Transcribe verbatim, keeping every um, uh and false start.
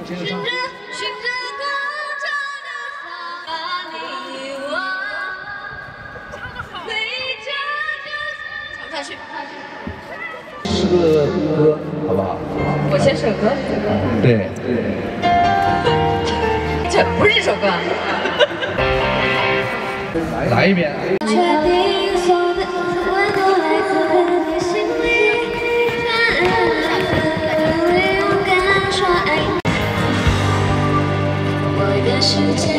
接着唱。 唱去， 是个歌，好不好？ 我先首歌。 对。 这不是这首歌。 来一遍。 确定所有的温度来自你心里，勇敢说爱。我的世界。